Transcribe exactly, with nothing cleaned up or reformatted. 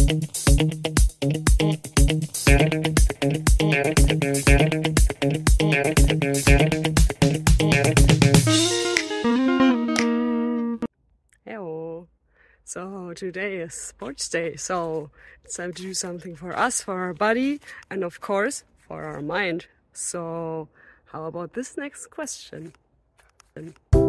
Hello. So today is sports day, so it's time to do something for us, for our body, and of course for our mind. So how about this next question?